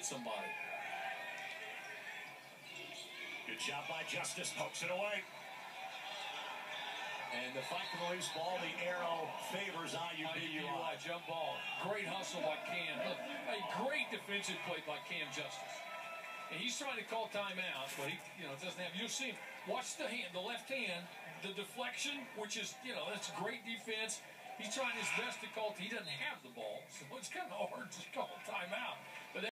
hit somebody. Good job by Justice. Pokes it away. And the fight for the loose ball, the arrow favors IUPUI. Jump ball. Great hustle by Cam. A great defensive play by Cam Justice. And he's trying to call timeout, but he, doesn't have. You'll see him. Watch the hand, the left hand, the deflection, which is, that's great defense. He's trying his best to call. He doesn't have the ball, so it's kind of hard to call timeout. But